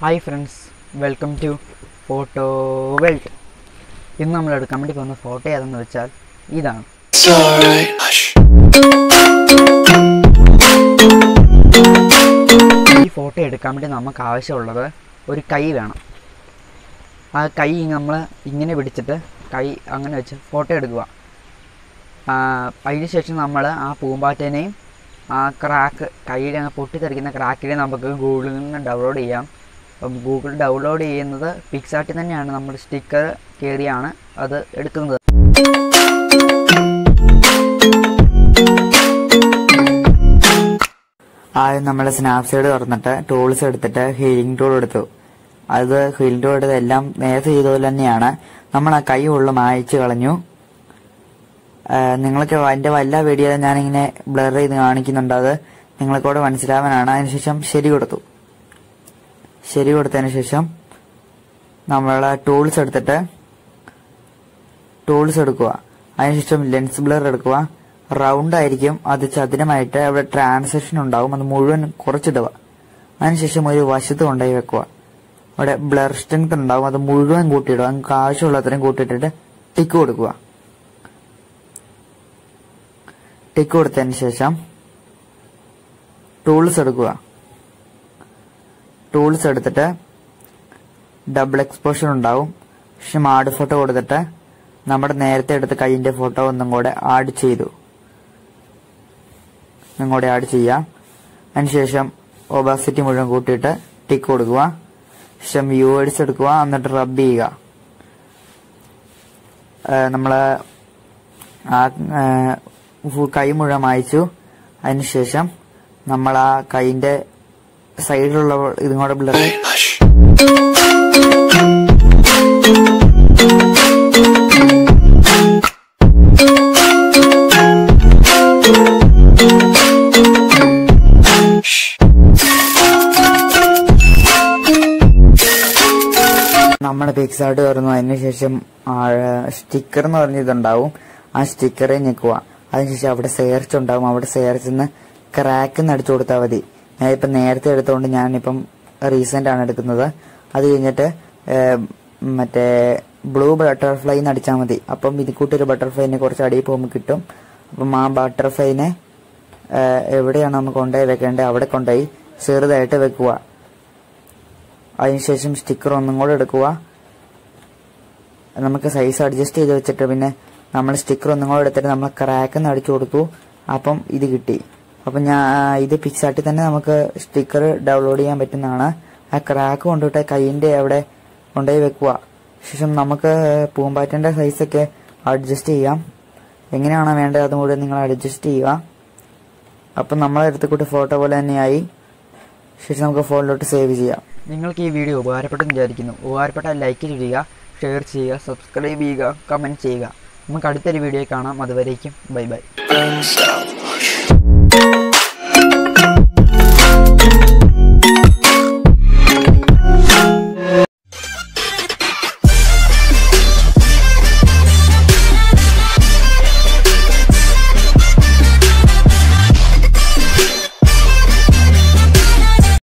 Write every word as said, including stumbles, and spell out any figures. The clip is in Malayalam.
Hi friends, welcome to Photo World. ഇന്ന് നമ്മൾ എടുക്കാൻ വേണ്ടി പോകുന്ന ഫോട്ടോ ഏതെന്ന് വെച്ചാൽ ഇതാണ്. ഈ ഫോട്ടോ എടുക്കാൻ വേണ്ടി നമുക്ക് ആവശ്യമുള്ളത് ഒരു കൈ വേണം. ആ കൈ നമ്മൾ ഇങ്ങനെ പിടിച്ചിട്ട് കൈ അങ്ങനെ വെച്ച് ഫോട്ടോ എടുക്കുക. അതിന് ശേഷം നമ്മൾ ആ പൂമ്പാറ്റേനെയും ആ ക്രാക്ക് കൈയിൽ പൊട്ടിത്തെറിക്കുന്ന ക്രാക്കിനെ നമുക്ക് ഗൂഗിളിൽ നിന്ന് ഡൗൺലോഡ് ചെയ്യാം. അപ്പം ഗൂഗിൾ ഡൗൺലോഡ് ചെയ്യുന്നത് പിക്സാർട്ടിൽ തന്നെയാണ്. നമ്മൾ സ്റ്റിക്കർ കയറിയാണ് അത് എടുക്കുന്നത്. ആദ്യം നമ്മൾ സ്നാപ്സീഡ് തുറന്നിട്ട് ടൂൾസ് എടുത്തിട്ട് ഹീലിംഗ് ടൂൾ എടുത്തു. അത് ഹീലിംഗ് ടൂൾ എടുത്ത് എല്ലാം നേരത്തെ ചെയ്തതുപോലെ തന്നെയാണ്. നമ്മൾ ആ കൈ ഉള്ളും മായ്ച്ച് കളഞ്ഞു. നിങ്ങൾക്ക് അതിന്റെ വല്ല വീഡിയോ ഞാനിങ്ങനെ ബ്ലർ ചെയ്ത് കാണിക്കുന്നുണ്ട്, അത് നിങ്ങൾക്കൂടെ മനസ്സിലാവാനാണ്. അതിനുശേഷം ശരി കൊടുത്തു. ശരി കൊടുത്തതിന് ശേഷം നമ്മൾ ടൂൾസ് എടുത്തിട്ട് ടൂൾസ് എടുക്കുക. അതിനുശേഷം ലെൻസ് ബ്ലർ എടുക്കുക. റൗണ്ട് ആയിരിക്കും, അത് ചതുരമായിട്ട് അവിടെ ട്രാൻസാക്ഷൻ ഉണ്ടാവും, അത് മുഴുവൻ കുറച്ചിടുക. അതിനുശേഷം ഒരു വശത്ത് കൊണ്ടുപോയി വെക്കുക. അവിടെ ബ്ലർ സ്ട്രെങ്ത് ഉണ്ടാവും, അത് മുഴുവൻ കൂട്ടിയിടുക. നമുക്ക് ആവശ്യമുള്ളത്രയും കൂട്ടിയിട്ടിട്ട് ടിക്ക് കൊടുക്കുക. ടിക്ക് കൊടുത്തതിന് ശേഷം ടൂൾസ് എടുക്കുക. ടൂൾസ് എടുത്തിട്ട് ഡബിൾ എക്സ്പോഷർ ഉണ്ടാവും. പക്ഷെ ആഡ് ഫോട്ടോ കൊടുത്തിട്ട് നമ്മുടെ നേരത്തെ എടുത്ത കൈയിന്റെ ഫോട്ടോ ഒന്നും കൂടെ ആഡ് ചെയ്തു ഒന്നും കൂടെ ആഡ് ചെയ്യാം. അതിനുശേഷം ഒബാസിറ്റി മുഴുവൻ കൂട്ടിയിട്ട് ടിക്ക് കൊടുക്കുക. ശേഷം വ്യൂവേഴ്സ് എടുക്കുക, എന്നിട്ട് റബ്ബ് ചെയ്യുക. നമ്മള് ആ കൈ മുഴുവൻ മായ്ച്ചു. അതിനുശേഷം നമ്മൾ ആ കൈന്റെ സൈഡിലുള്ള ഇതും കൂടെ ബ്ലർ നമ്മുടെ പിക്സാർട്ട് തുറന്നു. അതിനുശേഷം സ്റ്റിക്കർ എന്ന് പറഞ്ഞ ഇതുണ്ടാവും. ആ സ്റ്റിക്കറെ ഞെക്കുക. അതിനുശേഷം അവിടെ സെയർച്ച് ഉണ്ടാവും. അവിടെ സെയർച്ചിന്ന് ക്രാക്ക് അടിച്ചു കൊടുത്താൽ മതി. ഞാനിപ്പം നേരത്തെ എടുത്തുകൊണ്ട് ഞാനിപ്പം റീസെന്റ് ആണ് എടുക്കുന്നത്. അത് കഴിഞ്ഞിട്ട് മറ്റേ ബ്ലൂ ബട്ടർഫ്ലൈ അടിച്ചാൽ മതി. അപ്പം ഇത് കൂട്ടൊരു ബട്ടർഫ്ലൈനെ കുറച്ച് അടിയിൽ പോകുമ്പോൾ കിട്ടും. അപ്പം ആ ബട്ടർഫ്ലൈനെ എവിടെയാണ് നമുക്ക് കൊണ്ടുപോയി വെക്കേണ്ടത് അവിടെ കൊണ്ടുപോയി ചെറുതായിട്ട് വെക്കുക. അതിനുശേഷം സ്റ്റിക്കർ ഒന്നും കൂടെ എടുക്കുക. നമുക്ക് സൈസ് അഡ്ജസ്റ്റ് ചെയ്ത് വെച്ചിട്ട് പിന്നെ നമ്മൾ സ്റ്റിക്കർ ഒന്നും കൂടെ എടുത്തിട്ട് നമ്മൾ ക്രാക്ക് അടിച്ചു കൊടുത്തു. അപ്പം ഇത് കിട്ടി. അപ്പം ഞാൻ ഇത് പിക്സാർട്ടിൽ തന്നെ നമുക്ക് സ്റ്റിക്കർ ഡൗൺലോഡ് ചെയ്യാൻ പറ്റുന്നതാണ്. ആ ക്രാക്ക് കൊണ്ടുപോയിട്ട് കൈയിന്റെ അവിടെ കൊണ്ടുപോയി വെക്കുക. ശേഷം നമുക്ക് പൂമ്പാറ്റന്റെ സൈസൊക്കെ അഡ്ജസ്റ്റ് ചെയ്യാം. എങ്ങനെയാണോ വേണ്ടത് അതും കൂടെ നിങ്ങൾ അഡ്ജസ്റ്റ് ചെയ്യുക. അപ്പം നമ്മളെ എടുത്ത് കൂട്ടി ഫോട്ടോ പോലെ തന്നെയായി. ശേഷം നമുക്ക് ഫോണിലോട്ട് സേവ് ചെയ്യാം. നിങ്ങൾക്ക് ഈ വീഡിയോ ഉപകാരപ്പെട്ടെന്ന് വിചാരിക്കുന്നു. ഉപകാരപ്പെട്ടാൽ ലൈക്ക് ചെയ്യുക, ഷെയർ ചെയ്യുക, സബ്സ്ക്രൈബ് ചെയ്യുക, കമന്റ് ചെയ്യുക. നമുക്ക് അടുത്തൊരു വീഡിയോ കാണാം. അതുവരേക്കും ബൈ ബൈ.